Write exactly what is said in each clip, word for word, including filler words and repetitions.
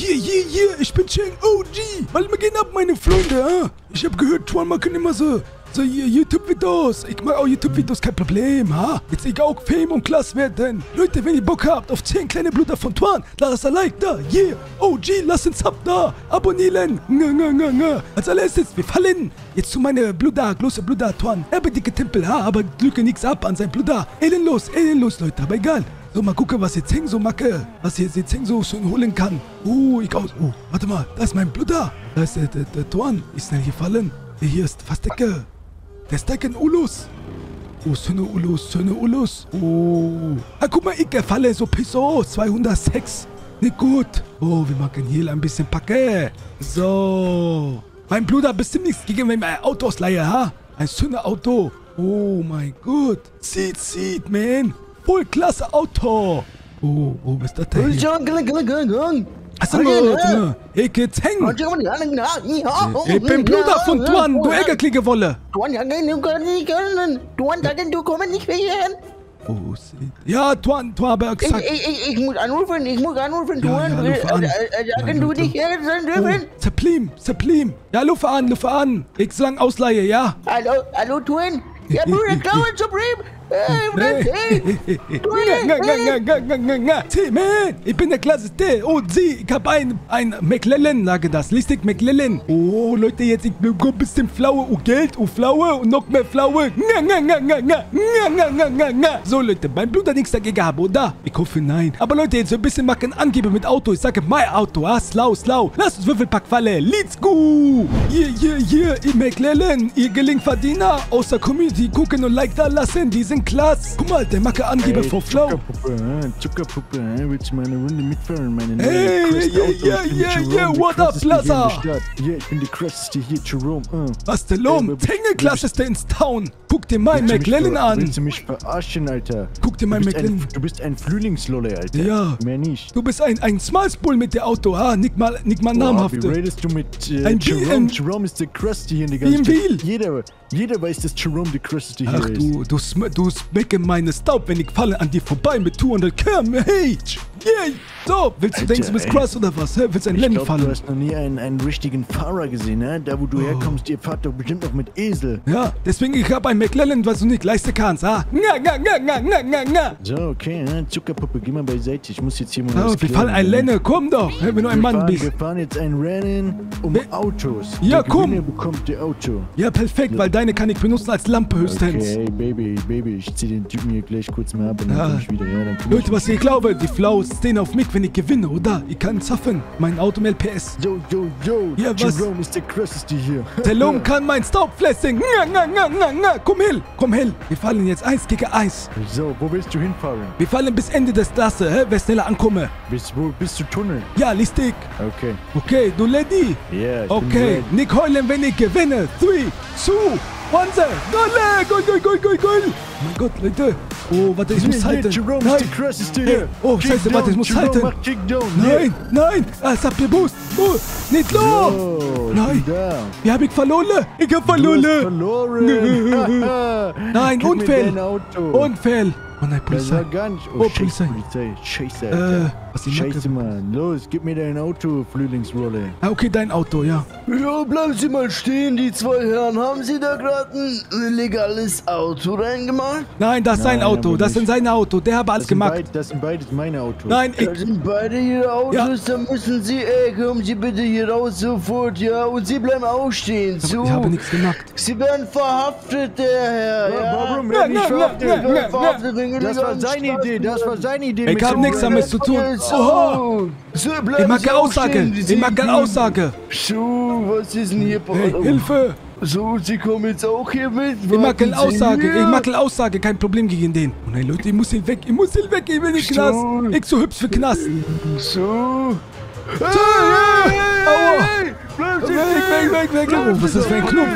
hier, hier, hier, ich bin Cheng O G. Weil wir gehen ab, meine Freunde, ah. Ich hab gehört, Tuan machen immer so, so hier YouTube-Videos. Ich mag auch YouTube-Videos, kein Problem, ha. Jetzt ich auch Fame und Klasse werden. Leute, wenn ihr Bock habt auf zehn kleine Brüder von Tuan, lasst ein Like da. Yeah, O G, lasst ein Sub da. Abonnieren. Nga, nga, nga, nga. Als allererstes, wir fallen jetzt zu meiner Bruder, große Bruder Tuan. Er bin dicke Tempel, ha, aber drücke nichts ab an sein Bruder. Ellenlos, ellenlos, Leute, aber egal. So, mal gucken, was jetzt Heng so macke. Was jetzt jetzt Heng so schön holen kann. Uh, ich aus. Oh, warte mal. Da ist mein Bruder. Da ist der, der, der Tuan. Ist schnell gefallen. Der hier ist fast Decke. Der ist Decken Ulus. Oh, schöne Ulus, schöne Ulus. Oh. Ah, guck mal, ich gefalle so Peso. zweihundertsechs. Nicht gut. Oh, wir machen hier ein bisschen Packe. So. Mein Bruder bestimmt nichts gegen mein Auto ausleihe, ha? Ein schönes Auto. Oh mein Gott. Sieht, sieht, man. Voll klasse Auto. Oh, oh, was ist das denn? Achso, warte. Ich geht's hängen. Ich bin Bruder von Tuan, du Ärgerklicke wolle. Tuan, du kannst nicht können. Tuan, du kommst nicht mehr. Oh, sieht. Ja, Tuan, Tuan habe gesagt. Ich, ich, ich muss anrufen, ich muss anrufen, Tuan. Ja, ja, ruf an. Sagen du dich her, dürfen? Zerplim, Zerplim. Ja, ruf an, ruf an. Ich sag Ausleihe, ja. Hallo, hallo, Tuan. Ja, Bruder, Klauen, Supreme. Hey, man, ich bin der Klasse T und sie, ich hab ein, ein McLaren, sage das, listig McLaren. Oh, Leute, jetzt, ich bin ein bisschen Flaue und Geld und Flaue und noch mehr Flaue. So, Leute, mein Bruder nichts dagegen haben, oder? Ich hoffe, nein. Aber Leute, jetzt so ein bisschen machen, angeben mit Auto. Ich sage, mein Auto, ah, slau, slau. Lass uns Würfelpack fallen. Let's go. Hier, hier, hier, ihr McLaren, ihr Gelingverdiener aus der Community gucken und Like da lassen, die sind klasse. Guck mal, der Macke Angeber vor Flau. Zuckerpuppe, Zuckerpuppe, willst du meine Runde mitfahren? Meine hey, yeah, yeah, yeah, yeah, what up, Plaza? Ja, ich bin die krasseste hier, Jerome. Uh. Was der Lom? Tingle klasseste ins Town. Guck dir mein McLaren an. Willst du mich verarschen, Alter? Guck dir mein McLaren. Du bist ein Frühlingslolle, Alter. Ja. Mehr nicht. Du bist ein, ein Smalsbull mit der Auto, ha? Nicht mal, nicht mal namhafte. Wie redest du mit äh, ein Jerome? Jerome ist der krasseste hier in der ganzen Stadt. Jeder, jeder weiß, dass Jerome der krasseste hier Ach, ist. du, du, du smecke meine Staub, wenn ich falle an dir vorbei mit zweihundert Kilometer per Stunde. Yeah. So, willst du, Alter, denkst du bist krass oder was? Hä? Willst du ein Rennen fallen? Du hast noch nie einen, einen richtigen Fahrer gesehen, ne? Da wo du oh. herkommst, ihr fahrt doch bestimmt noch mit Esel. Ja, deswegen ich hab ein McLaren, was du nicht leisten kannst, ha? Nga, nga, nga, nga, nga, nga, nga. So, okay, ne? Zuckerpuppe, geh mal beiseite. Ich muss jetzt hier mal oh, was wir fahren ein Rennen, komm doch, wenn du ein Mann fahren, bist. Wir fahren jetzt ein Rennen um We Autos. Ja, der komm. Gewinner bekommt der Auto. Ja, perfekt, ja. Weil deine kann ich benutzen als Lampe höchstens. Okay, Baby, Baby, ich zieh den Typen hier gleich kurz mal ab und dann ja. komm ich wieder. Ja, dann komm Leute, ich was ich glaube, die Flaus stehen auf mich, wenn ich gewinne, oder? Ich kann zaffen, mein Auto mit L P S. Yo, yo, yo, ja, was? Jerome ist der krasseste hier. Der Lom kann mein Staub fressen. Nga, nga, nga, nga, nga. Komm hell, komm hell. Wir fallen jetzt eins gegen eins. So, wo willst du hinfahren? Wir fallen bis Ende des Klasse, hä? Wer schneller ankomme. Bis wo bist du Tunnel? Ja, listig. Okay. Okay, du Lady? Ja, yeah, ich okay, bin ready. Nicht heulen, wenn ich gewinne. Three, two, one, Goal, Goal, Goal, Goal, Goal, Goal. Mein Gott, Leute. Oh, warte, ich muss halten. Jerome nein. ist der krasseste hier. Oh, scheiße, warte, ich muss Jerome halten. Macht Kickdown. Nein, yeah. nein. Ah, es hat mir Boost. Oh, nicht los. So, nein. Wie hab ich verloren? Ich hab verloren. Du hast verloren. Nein, Unfall. Unfall. Oh nein, Polizei. Das war gar nicht. Oh, oh Scheiße, Polizei. Polizei. Scheiße, Alter. Äh, was ich Scheiße, Mann. Los, gib mir dein Auto, Frühlingsrolle. Ah, okay, dein Auto, ja. Ja, bleiben Sie mal stehen, die zwei Herren. Haben Sie da gerade ein legales Auto reingemacht? Nein, das ist sein Auto. Das ist sein Auto. Der hat alles gemacht. Beid, das sind beides meine Autos. Nein, ich... Das sind beide Ihre Autos. Ja. Dann müssen Sie... Ey, kommen Sie bitte hier raus sofort, ja? Und Sie bleiben auch stehen. So. Ich habe nichts gemacht. Sie werden verhaftet, der Herr. Ja, warum? Ja, nicht verhaftet. Ja, ja, verhaftet wegen das war seine Idee. Das war seine Idee. Ich habe nichts damit zu tun. Oha. So, ich mag keine Aussage. Ich mag keine Aussage. So, was ist denn hier? Hey, Hilfe. So, Sie kommen jetzt auch hier mit? Ich mag keine Aussage. Ich mag keine Aussage. Kein Problem gegen den. Oh nein, Leute, ich muss hier weg. Ich muss hier weg. Ich will nicht Knast. Ich so hübsch für Knast. So. Hey, hey, hey, hey. Weg, weg, weg, weg, weg. Oh, was ist das für ein Knopf?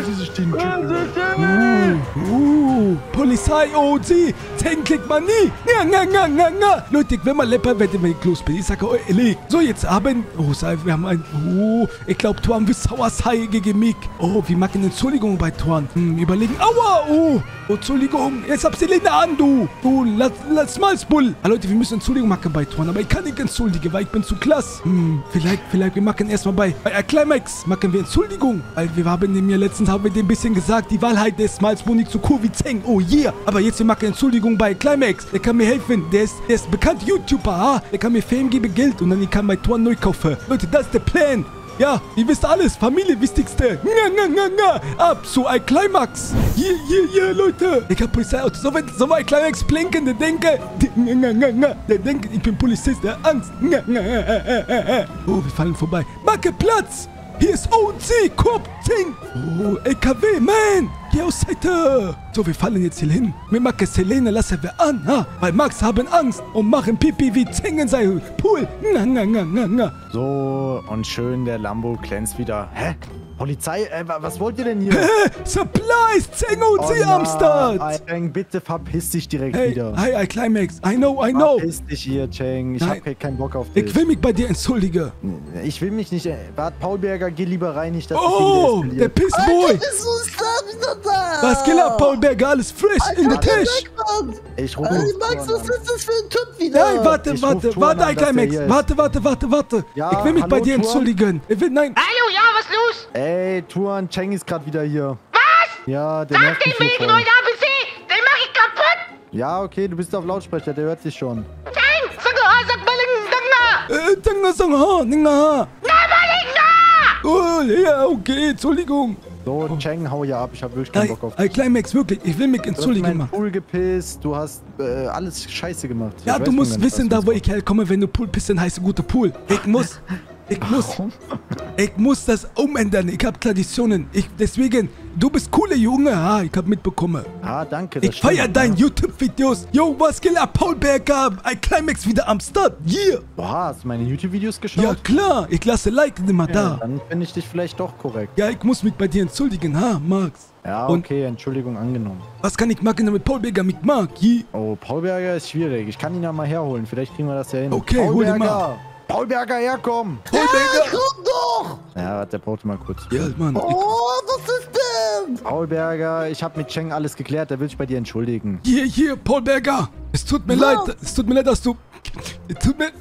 Uh, uh, Polizei, O G. Zeng klickt man nie. Nga, nga, nga, nga, nga. Leute, ich will mal lepper werden, wenn ich los bin. Ich sage euch ehrlich. So, jetzt haben... Oh, wir haben ein... Oh, ich glaube, Tuan will sauer sein gegen mich. Oh, wir machen Entschuldigung bei Tuan. Hm, überlegen. Aua, oh. Oh, Entschuldigung. Jetzt hab sie Lena an, du. Du, lass, lass mal, Bull. Ah, Leute, wir müssen Entschuldigung machen bei Tuan. Aber ich kann nicht entschuldigen, weil ich bin zu klasse. Hm, vielleicht, vielleicht, wir machen erstmal bei... Bei Climax machen wir Entschuldigung. Weil wir haben dem ja letztens, haben wir dem ein bisschen gesagt, die Wahrheit des Malzmonik zu Covid-Zeng. Oh, yeah. Aber jetzt, wir machen Entschuldigung bei Climax. Der kann mir helfen. Der ist, der ist bekannt YouTuber, ha? Der kann mir Fame geben, Geld und dann ich kann bei Tuan neu kaufen. Leute, das ist der Plan. Ja, ihr wisst alles. Familie, wichtigste. Nga, nga, nga, nga. Ab zu ein Climax. Yeah, yeah, yeah, Leute. Ich hab Polizeiauto. So, wenn so ein Climax blinken, der denke, nga, nga, nga, nga. Der denke, ich bin Polizist, der hat Angst. Nga, nga, äh, äh, äh, äh. Oh, wir fallen vorbei. Marke Platz. Hier ist O G, Kopf, Zing. Oh, L K W, man. Geh aus Seite. So, wir fallen jetzt hier hin. Wir machen Selene, lassen wir an, ha? Weil Max haben Angst und machen Pipi wie Zing in seinem Pool. Nga, nga, nga, nga, nga. So, und schön der Lambo glänzt wieder. Hä? Polizei? Äh, was wollt ihr denn hier? Hä? Supplies, Zeng O G Oh am Start. nein, Cheng, bitte verpiss dich direkt Hey, wieder. hi, I Climax. I know, I know. Verpiss dich hier, Cheng. Ich Nein. hab keinen Bock auf dich. Ich will mich bei dir entschuldigen. Ich will mich nicht... Wart, Paul Berger, geh lieber rein, nicht, dass Oh, ich der Pissboy. Bist du da wieder da? Was geht ab, Paul Berger? Alles fresh in der Tisch. Ich rufe... Ey, Max, was ist das für ein Typ wieder? Nein, warte, Ich warte, ruf Tuan warte, an, I dass der Climax. hier ist. Warte, warte, warte, warte. Ja, Ich will mich bei hallo, dir Tuan? entschuldigen. Ich will, nein. Hallo, ja, was los? Ey, Tuan, Cheng ist gerade wieder hier. Was? Ja, der Sag nervt den mich hier wegen voll. neuen A B C! Den mach ich kaputt! Ja, okay, du bist auf Lautsprecher, der hört sich schon. Nein! Sag mal, sag mal, sag mal! Äh, Danga Sang Ha, Ninga Ha. Na, mal, Oh, ja, okay, Entschuldigung. So, Cheng, hau ja ab, ich hab wirklich keinen Nein, Bock auf dich. I Climax, wirklich. Ich will mich Du hast entschuldigen, meinen Mann. Pool gepisst, du hast äh, alles scheiße gemacht. Ich Ja, weiß du schon musst gar nicht, wissen, was da wo du ich herkomme, wenn du Pool pissen, heißt guter Pool. Ich muss, ich muss, ich muss das umändern. Ich hab Traditionen. Ich, deswegen, du bist cooler Junge, ha, ich hab mitbekommen. Ah, danke. das Ich feier stimmt, deine ja. YouTube-Videos. Yo, was geht ab, Paul Berger? I Climax wieder am Start. Yeah. Boah, hast du meine YouTube-Videos geschaut? Ja, klar. Ich lasse Like immer Ja, da. dann finde ich dich vielleicht doch korrekt. Ja, ich muss mich bei dir entschuldigen, ha, Max. Ja, Und- okay, Entschuldigung angenommen. Was kann ich machen, damit Paul Berger mich mag? Yeah. Oh, Paul Berger ist schwierig. Ich kann ihn ja mal herholen. Vielleicht kriegen wir das ja hin. Okay, Paul hol ihn Berger. mal. Paul Berger, herkommen! Paul Berger. Komm doch! Ja, warte, der braucht mal kurz. Ja, Mann. Ich, Oh, was ist denn? Paul Berger, ich habe mit Cheng alles geklärt. Der will sich bei dir entschuldigen. hier, hier, Paul Berger. Es tut mir Was? leid. Es tut mir leid, dass du... Es tut mir...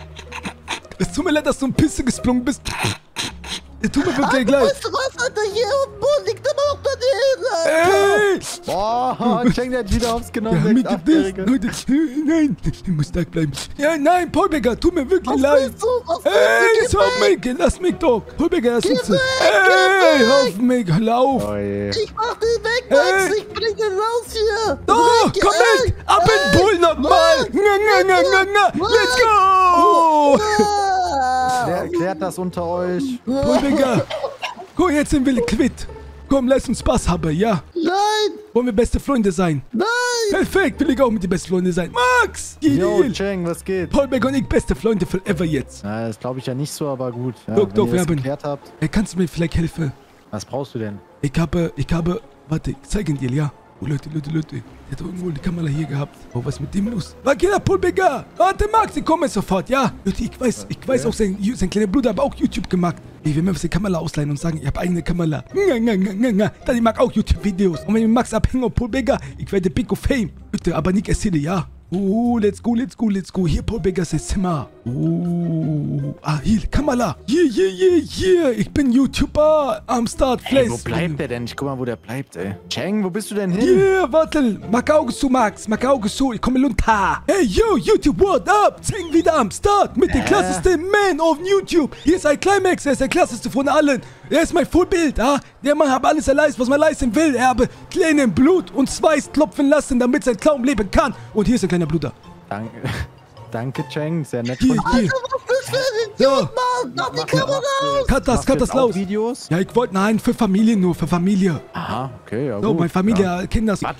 Es tut mir leid, dass du ein Pisse gesprungen bist. Es tut mir wirklich leid. Weißt du was, Alter? Hier im Boden liegt immer noch daneben. Ey! Boah, Cheng, der hat wieder aufs Wir genommen. haben mich sechs, gedisst. Achtjährige. Leute, nein, ich muss stark bleiben. Ja, nein, Paul Berger, tut mir wirklich Was leid. willst du? Was willst Ey, du? jetzt hör auf mich, lass mich doch. Paul Berger, lass uns... weg, Ey, geh hör auf mich, lauf. Oh je. Ich mach den weg, Max. Ey. Ich bring den raus hier. Oh, Weg, komm ey. mit! Ab in den Pool nochmal! Max, Nga, nga, nga, nga, nga. Max. Let's go! Ah. Wer erklärt das unter euch? Paul Berger, guck, jetzt sind wir quitt. Komm, lass uns Spaß haben, ja? Nein, Wollen wir beste Freunde sein? nein. Perfekt, will ich auch mit dir beste Freunde sein. Max! Yo, Gil! Cheng, was geht? Paul Berger und ich beste Freunde forever jetzt. Na, das glaube ich ja nicht so, aber gut. Ja, Doch, wenn doch, ihr wir das haben- geklärt habt. Hey, kannst du mir vielleicht helfen? Was brauchst du denn? Ich habe, ich habe, warte, ich zeige dir, ja? Oh, Leute, Leute, Leute. Der hat irgendwo die Kamera hier gehabt. Oh, was ist mit dem los? Was geht ab, Paul Berger? Warte, Max, ich komme sofort, ja? Leute, ich weiß, ich weiß auch, sein, sein kleiner Bruder hat auch YouTube gemacht. Ey, wir müssen die Kamera ausleihen und sagen, ich habe eigene Kamera. Nga, nga, nga, nga, nga. Dann ich mag auch YouTube-Videos. Und wenn ich Max abhänge und Paul Berger, ich werde Big of Fame. Bitte, aber nicht erzähle, ja? Oh, let's go, let's go, let's go. Hier, Paul Berger, sein Zimmer. Oh, ah, hier, Kamera. Yeah, yeah, yeah, yeah. Ich bin YouTuber. Am Start, Ey, wo Flash. bleibt der denn? Ich guck mal, wo der bleibt, ey. Cheng, wo bist du denn hin? Yeah, warte, mach Augen zu, Max, mach Augen zu, ich komme runter. Hey, yo, YouTube, what up? Zeng wieder am Start mit dem Hä? klassesten Man auf YouTube. Hier ist ein Climax, er ist der klasseste von allen. Er ist mein Vorbild, ah? Der Mann hat alles erleistet, was man leisten will. Er habe kleinen Blut und Schweiß klopfen lassen, damit sein Clown leben kann. Und hier ist ein kleiner Bruder. Danke, danke, Cheng. Sehr nett Hier, von dir. hier. Was ist für ein So, Mann? Mach die Kamera aus. cut das, Machst du cut das jetzt auch laut. Videos? Ja, ich wollte, nein, für Familie nur, für Familie. Aha, okay, ja So, gut. meine Familie Ja. kennt das. Warte mal,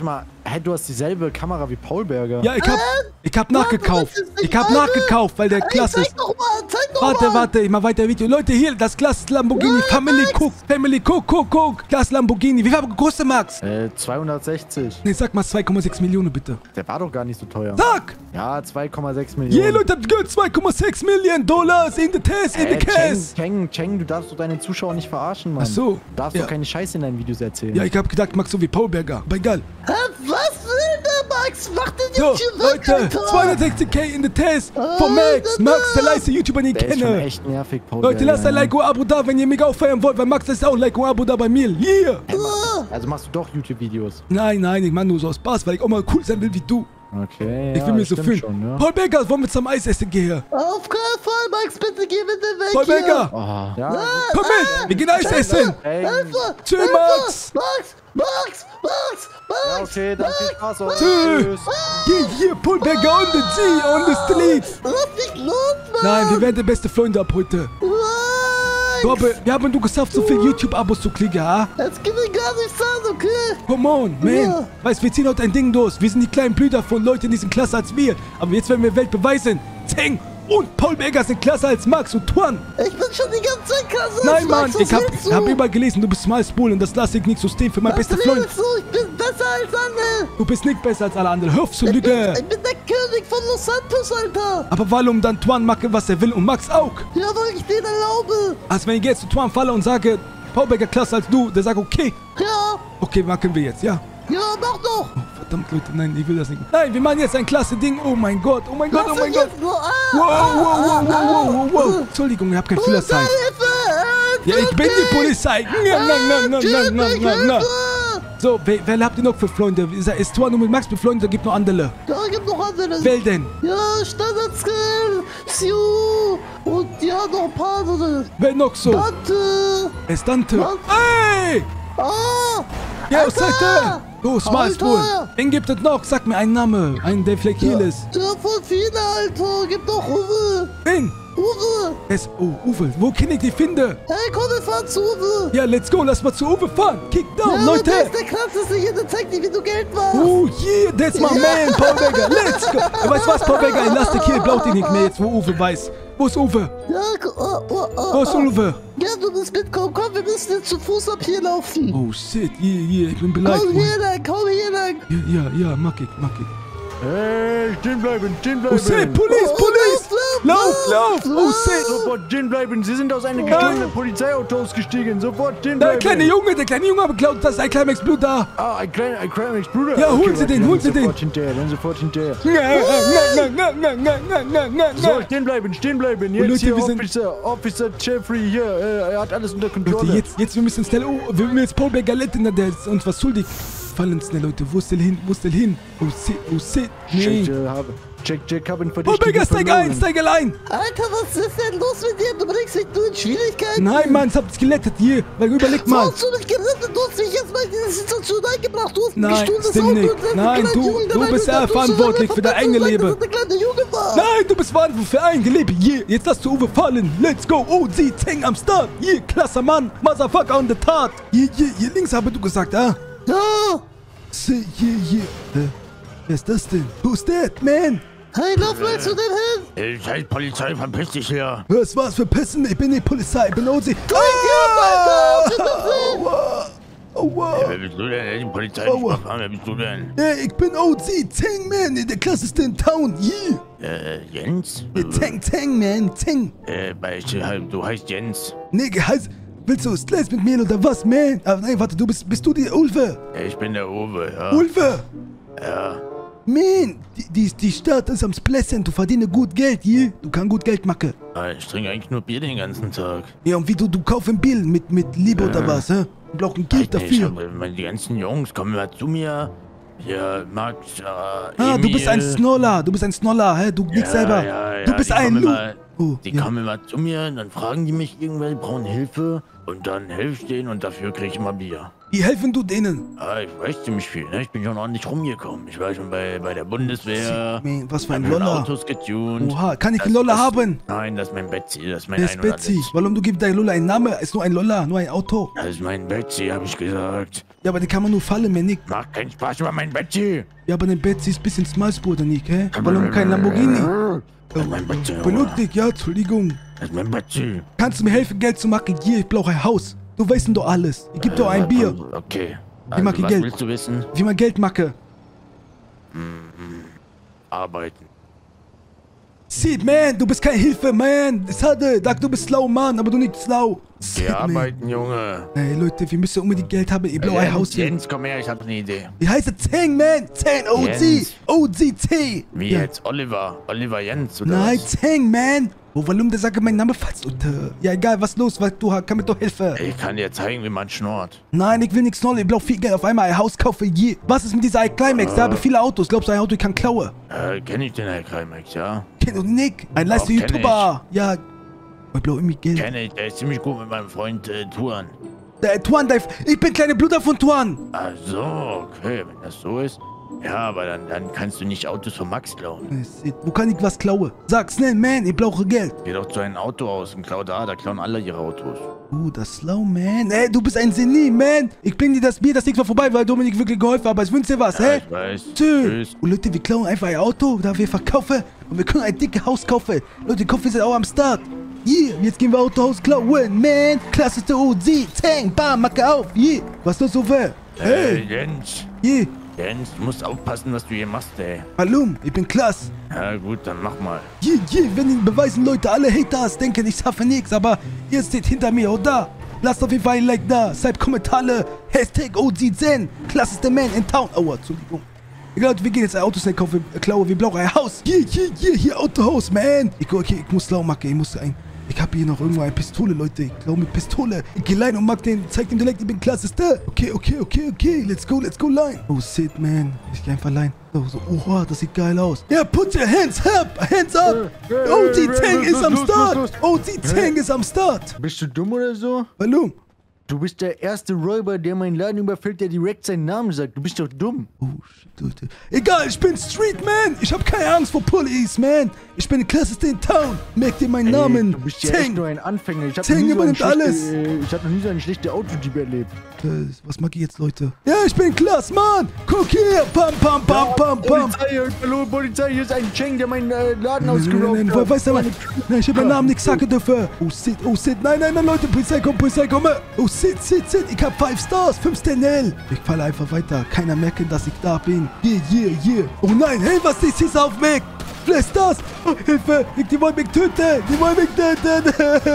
Hä, du hast dieselbe Kamera wie Paul Berger. Ja, ich hab, ich hab nachgekauft. Ich hab nachgekauft, weil der klasse ist. Zeig doch mal, zeig doch Warte, mal. warte, ich mach weiter Video. Leute, hier, das Glas Lamborghini. Ja, Family Max. Cook. Family Cook, Cook, Cook. Glas Lamborghini. Wie viel kostet Max? Äh, zweihundertsechzig. Nee, sag mal zwei Komma sechs Millionen, bitte. Der war doch gar nicht so teuer. Sag! Ja, zwei Komma sechs Millionen. Yeah, Leute, habt ihr gehört? zwei Komma sechs Millionen Dollars in the test, in the Äh, case. Cheng, Cheng, Cheng, du darfst doch deine Zuschauer nicht verarschen, Mann. Ach so. Du darfst Ja. doch keine Scheiße in deinen Videos erzählen. Ja, ich hab gedacht, Max so wie Paul Berger. Aber egal. Hä, was will der Max? Macht den So, jetzt hier weg, Leute, Alter. zweihundertsechzig K in the test von Alter, Max. Max, der leiste YouTuber, den ich Der ist schon kenne. echt nervig, Paul Leute, Berger, lasst ein ja. Like und Abo da, wenn ihr mich auch feiern wollt, weil Max ist auch Like und Abo da bei mir. Yeah! Also machst du doch YouTube-Videos. Nein, nein, ich mach nur so aus Spaß, weil ich auch mal cool sein will wie du. Okay, Ich ja, will mir so stimmt fühlen. schon, ja. Paul Berger, wollen wir zum Eis essen gehen? Auf keinen Fall, Max, bitte geh bitte weg Paul hier. Berger, Oh, ja, komm mit, wir gehen Eis essen. Cheng. Hilfe! Tschö, Hilfe! Max. Max! Max! Max! Ja, Max! okay, dann viel Spaß euch. Tschüss. Hier, hier, Paul Berger on the G, on the street. Lass mich los, Max! Nein, wir werden beste Freunde ab heute. Max! Robbe, wir haben du geschafft, so viel YouTube-Abos zu kriegen, ha? Das geht mir gar nicht an, okay? Come on, man. Ja. Weißt, wir ziehen heute ein Ding durch. Wir sind die kleinen Brüder von Leuten, die sind klasse als wir. Aber jetzt werden wir Welt beweisen. Zeng und Paul Berger sind klasse als Max und Tuan. Ich bin schon die ganze Zeit krass. Nein, Mann, Max, ich was hab, willst du? hab überall gelesen, du bist Small Spool und das lasse ich nicht so stehen für meinen Was besten Freund. willst du? Ich bin besser als alle. Du bist nicht besser als alle anderen. Hör auf zu Ich bin, lügen. ich bin der König von Los Santos, Alter. Aber warum dann Tuan machen, was er will und Max auch? Ja, weil ich den erlaube. Also wenn ich jetzt zu Tuan falle und sage, Paul Berger klasse als du, der sagt, okay. Ja, Okay, machen wir jetzt, ja. ja, mach doch. Oh, verdammt, Leute, nein, ich will das nicht. Nein, wir machen jetzt ein klasse Ding. Oh mein Gott, oh mein Gott, oh Lass mein mich Gott. jetzt nur. Ah, Wow, wow, ah, wow, ah, wow, wow, wow, wow. ah. Entschuldigung, ich hab keinen Hilfe, Führerschein. Hilfe, Ja, ich bin die Polizei. Na, na, na, na, na, na, na, na. So, wer, wer habt ihr noch für Freunde? Ist, ist Tuan nur mit Max befreundet, da gibt noch andere. Da gibt noch andere. Wer denn? Ja, Standardskill, Siu und ja, noch ein paar andere. Wer noch so? Warte. Estante. Was? Ey! Ah, Geh aus Alter! Seite! Du, Small Alter! Spool. Wen gibt es noch? Sag mir einen Namen. Einen, der vielleicht hier ist. ja, voll viele, Alter. Gib doch Uwe. Wen? Uwe. Es, oh, Uwe. Wo kann ich die finden? Hey, komm, wir fahren zu Uwe. Ja, let's go. Lass mal zu Uwe fahren. Kick down, Ja, Leute. der ist der krasseste hier. Der zeigt dir, wie du Geld machst. Oh, yeah, that's my man, Paul Berger. Let's go. Ja, weißt du was, Paul Berger? Ich lass dich hier. Ich brauch dich nicht mehr jetzt, wo Uwe weiß. Wo ist Uwe? Ja, gu- oh, oh, oh, Wo ist oh. Uwe? Ja, du musst mitkommen. Komm, wir müssen jetzt zu Fuß ab hier laufen. Oh, shit. Yeah, yeah. Ich bin beleidigt. Komm Mann. hier lang, komm hier lang. Ja, ja, ja. Mag ich, mag ich. Hey, stehen bleiben, stehen Oh, shit. bleiben. Police, Oh, Police. lauf, Lauf, lauf, lauf. Oh, lauf. shit. Sofort stehen bleiben. Sie sind aus einem gestohlenen Polizeiauto ausgestiegen. Sofort stehen Der bleiben. kleine Junge, der kleine Junge hat geklaut. Das ist ein Climax Blut da. Ah, ein kleiner, ein kleiner Bruder. Ja, holen Sie warte, den, dann holen Sie den. Sofort hinterher, dann sofort hinterher. Na, na, na, na, na, na, na, na, So, na. stehen bleiben, stehen bleiben. Jetzt Leute, hier wir sind- Officer, Officer Jeffrey hier. Äh, er hat alles unter Kontrolle. Leute, jetzt, jetzt, wir müssen schnell, oh, wir müssen jetzt Paul Berger retten, der ist uns was schuldig. Fallen schnell, Leute, wo ist der hin, wo ist der hin? Oh, shit, oh, shit, nee. Check, äh, habe, check, check, hab ihn Paul verdächtigt. Berger, steig ein, steig allein. Alter, was ist denn los mit dir? Du bringst mich nur in Schwierigkeiten. Nein, Mann, ich hab dich gerettet, hier, weil überleg mal. So hast du mich gerettet, du hast mich jetzt mal in diese Situation eingebracht. Du hast ein Nein, gestohlenes stimmt Auto nicht. und einen Nein, kleinen du- Jungen, der du meinte, bist der ja hat uns verantwortlich so für dein lange eigenes gesagt, Leben. dass er der kleine Junge war. Nein, du bist verantwortlich für ein Leben, hier. Jetzt lass du Uwe fallen, let's go, oh, sie, Zeng am Start. Hier, klasse Mann, Motherfucker on the Tat. Hier, hier, hier links habe du gesagt, ah. Ja. See, hier, hier. Äh, wer ist das denn? Who's that, man? Hey, lauf mal zu dem hin. Ich halt Polizei, verpiss dich hier. Was war's für Pissen? Ich bin die Polizei, ich bin O C. Ah! Aua! Aua! Wer bist du denn? Die Polizei Aua. fahren. Wer bist du denn? Ey, ich bin O C, Zeng, man, der klasseste in Town, yeah. Äh, Jens? Äh, Zeng, Zeng, man, Zeng. Äh, bei, du heißt Jens. Nee, heißt, willst du Stress mit mir oder was, man? Aber nein, warte, du bist, bist du die Ulfe? Ich bin der Uwe, ja. Ulfe! Ja. Man, die, die, die Stadt ist am Splessen, du verdienst gut Geld, hier. Du kannst gut Geld machen. Ah, Ich trinke eigentlich nur Bier den ganzen Tag. Ja, und wie du, du kaufst ein Bier mit, mit Liebe oder was, hä? Du brauchst ein Geld Nee, ich dafür. hab, meine, die ganzen Jungs kommen mal zu mir. Hier, Max, äh, Ah, du bist ein Emil. Snoller, du bist ein Snoller, hä? Du nix selber. Ja, ja, du bist die ein kommen Lu. immer- Oh, Die ja. kommen immer zu mir, dann fragen die mich irgendwer, die brauchen Hilfe. Und dann helfe ich denen und dafür kriege ich immer Bier. Wie helfen du denen? Ah, ich weiß ziemlich viel, ne? Ich bin schon ordentlich rumgekommen. Ich war schon bei, bei der Bundeswehr. Man, was für hab ein schon Lolla. Autos getunt. Oha, kann ich Das- einen Lolla das- haben? Nein, das ist mein Betsy. Das ist mein Das ist Betsy. Warum du gibst dein Lolla einen Namen? Ist nur ein Lolla, nur ein Auto. Das ist mein Betsy, habe ich gesagt. Ja, aber den kann man nur fallen, mehr nicht. Macht keinen Spaß über mein Betsy. Ja, aber der Betsy ist ein bisschen Smalsbruder, Nick, hä? Warum kein Lamborghini? Das ist mein Betsy. Beruhig dich, ja, Entschuldigung. Das ist mein Betsy. Kannst du mir helfen, Geld zu machen? Hier, ich brauche ein Haus. Du weißt doch alles. Ich geb dir ein Bier. Okay. Wie mag ich was Geld? willst du wissen? Wie man Geld mache. Arbeiten. Sid, man, du bist keine Hilfe, man. Schade, sag, du bist schlau, Mann, aber du nicht schlau. Sid, Geh man. arbeiten, Junge. Ey, Leute, wir müssen unbedingt Geld haben. Ich brauche ein Haus hier. Jens, komm her, ich hab eine Idee. Wie heißt es? Zeng, man. Zeng, O G. Jens. O G T. Wie Ja. jetzt? Oliver? Oliver Jens, oder Nein, was? Zeng, man. Oh, warum der sagt mein Name falsch? Ja, egal, was los, was du hast, kann mir doch helfen. Ich kann dir zeigen, wie man schnurrt. Nein, ich will nichts Neues. Ich brauche viel Geld. Auf einmal ein Haus kaufen. Je. Was ist mit dieser iClimax? Da habe ich viele Autos. Glaubst du, ein Auto ich kann klauen? Äh, kenn ich den Herr Kreimex, ja? Kenn du Nick? Ein leister Doch, kenn YouTuber. Ja. Ich brauche irgendwie Geld. Kenn ich, der ist ziemlich gut mit meinem Freund äh, Tuan. Der Tuan, der, ich bin kleiner Bruder von Tuan. Ach so, okay, wenn das so ist. Ja, aber dann, dann kannst du nicht Autos von Max klauen. Wo kann ich was klauen? Sag schnell, man, ich brauche Geld. Geh doch zu einem Autohaus und klau da, da klauen alle ihre Autos. Uh, das ist schlau, man. Ey, du bist ein Genie, man. Ich bring dir das Bier, das Ding war vorbei, weil Dominik wirklich geholfen hat, aber ich wünsche dir was, Ja, hä? ich weiß. Tschüss. Tschüss. Und Leute, wir klauen einfach ein Auto, da wir verkaufen und wir können ein dickes Haus kaufen. Leute, Kopf, wir sind auch am Start. Yeah, jetzt gehen wir Autohaus klauen, man. Klasseste O G, Tang, bam, Macke auf, yeah. Was ist das so für? Hey, Jens. Yeah. Jens, du musst aufpassen, was du hier machst, ey. Hallo, ich bin klasse. Ja gut, dann mach mal. Yeah, yeah, wenn die beweisen Leute, alle Haters denken, ich schaffe nichts, aber ihr steht hinter mir, oder? Lasst auf jeden Fall ein Like da, schreibt Kommentare, Hashtag O G Zen, klasseste Man in Town. Aua, Entschuldigung. Egal, wir gehen jetzt ein Auto kaufen, äh, klauen, wir brauchen ein Haus. Hier, hier, hier, hier, Autohaus, man. Ich, okay, ich muss schlau machen, ich muss ein... Ich habe hier noch irgendwo eine Pistole, Leute. Ich glaube mit Pistole. Ich gehe rein und mag den, zeig dem direkt, ich bin klasseste. Okay, okay, okay, okay. Let's go, let's go line. Oh, shit, man. Ich gehe einfach line. So, so, oha, das sieht geil aus. Ja, yeah, put your hands up, hands up. O G Tang ist am Start. O G Tang ist am Start. Bist du dumm oder so? Warum? Du bist der erste Räuber, der meinen Laden überfällt, der direkt seinen Namen sagt. Du bist doch dumm. Oh, shit, Leute. Egal, ich bin Street Man. Ich habe keine Angst vor Police, man. Ich bin der klasseste in Town. Merkt ihr meinen Ey, Namen? Du bist ja echt Tang. nur ein Anfänger. Ich hab Tang noch nie so übernimmt eine schlechte, alles. Äh, ich hab noch nie so eine schlechte Autodieb erlebt. Äh, Was mag ich jetzt, Leute? Ja, ich bin klasse, Mann. Guck hier. Pam, pam, pam, pam, pam. Polizei, hallo Polizei, hier ist ein Cheng, der meinen äh, Laden Nein, nein, ausgeraubt nein, hat. weißt du was? Nein, ich hab meinen Namen nicht sagen dürfen. Oh, shit, oh, shit. Nein, nein, nein, Leute, Polizei, komm, Polizei, komm. Oh, shit, shit, shit. Ich hab fünf Stars, fünf Sterne. Ich falle einfach weiter. Keiner merkt, dass ich da bin. Yeah, yeah, yeah. Oh nein, hey, was ist das auf mich? Wer ist das? Oh, Hilfe, ich, die wollen mich töten. Die wollen mich töten.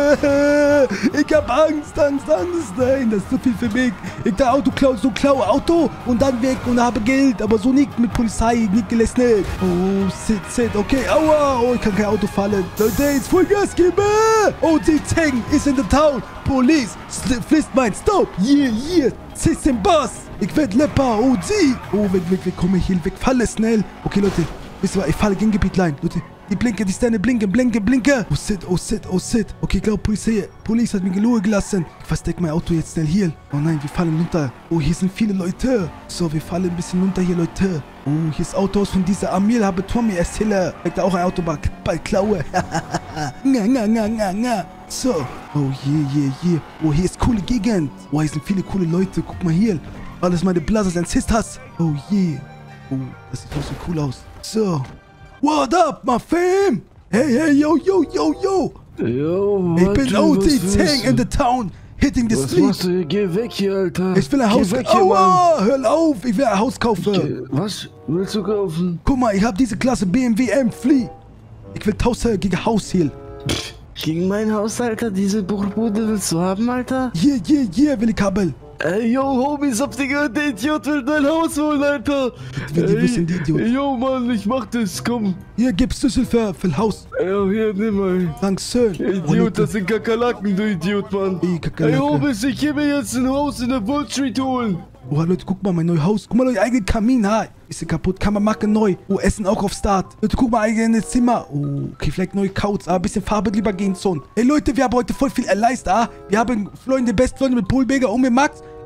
Ich hab Angst, Angst, Angst. Nein, das ist zu viel für mich. Ich da Auto klaue, so klaue Auto und dann weg und habe Geld. Aber so nicht mit Polizei, nicht gelässt. Oh, shit, shit. Okay, aua. Oh, ich kann kein Auto fallen. Leute, jetzt Vollgas geben. O G Tang ist in der Town. Police, fließt mein Stop. Yeah, yeah. System Boss. Ich werd Lepper. O G. Oh, weg, weg, weg. Komm ich hier weg. Falle schnell. Okay, Leute. Wisst ihr was? Ich falle gegen Gebietlein. Leute. Die blinke, die Sterne blinken, blinken, blinken. Oh shit, oh shit, oh shit. Okay, ich glaube, Polizei, Police hat mich in Ruhe gelassen. Ich verstecke mein Auto jetzt schnell hier. Oh nein, wir fallen runter. Oh, hier sind viele Leute. So, wir fallen ein bisschen runter hier, Leute. Oh, hier ist Autohaus von dieser Amir, habe Tommy erzählt. Ich da auch ein Auto bald klaue. nga, nga, nga, nga, nga. So. Oh, yeah, yeah, yeah. Oh, hier ist coole Gegend. Oh, hier sind viele coole Leute. Guck mal hier. Alles meine Blazers und Sisters. Oh, yeah. Oh, das sieht auch so cool aus. So. What up, my fam? Hey, hey, yo, yo, yo, yo. Yo, Ich bin O G Tang in the town, hitting the Was street. machst du hier? Geh weg hier, Alter. Ich will ein Geh Haus weg kaufen. hier, Mann. Aua, hör auf, ich will ein Haus kaufen. Geh- Was willst du kaufen? Guck mal, ich habe diese Klasse B M W M Flea. Ich will tausend gegen Haus hier. Gegen mein Haus, Alter? Diese Bruchbude willst du haben, Alter? Hier, hier, hier will ich haben. Ey, yo, Homies, habt ihr gehört? Der Idiot will dein Haus holen, Alter. Will die wissen, die Idiot. Ey, yo, Mann, ich mach das, komm. Hier, gib Schlüssel für, für ein Haus. Ey, yo, hier, nimm mal. Dankeschön. Idiot, das sind Kakerlaken, du Idiot, Mann. Ey, Kakerlake. Ey, Homies, ich geh mir jetzt ein Haus in der Wall Street holen. Oh, Leute, guck mal, mein neues Haus. Guck mal, Leute, eigene Kamin, ha. Ist ja kaputt, kann man machen neu. Oh, Essen auch auf Start. Leute, guck mal, eigenes Zimmer. Oh, okay, vielleicht neue Couch, aber ein bisschen Farbe lieber gehen, Son. Hey, Leute, wir haben heute voll viel erleistet, ah. Wir haben Freunde, Bestfreunde mit Polbeger und mit Max.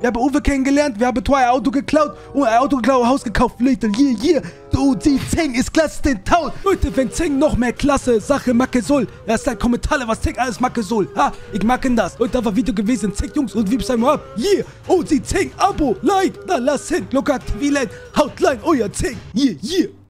Wir haben Uwe kennengelernt, wir haben zwei Auto geklaut und ein Auto geklaut, Haus gekauft, Leute. Yeah, yeah. So, die Zeng ist klasse, den Taut. Leute, wenn Zeng noch mehr klasse Sache machen soll, lasst ein Kommentare, was Zeng alles machen soll. Ha, ich mag das. Leute, das war Video gewesen. Zeng, Jungs, und wieb's einmal ab. Yeah. Oh, die Zeng, Abo, Like, na lasst hin. Glocke aktivieren. Haut rein, euer Zeng. Yeah, yeah.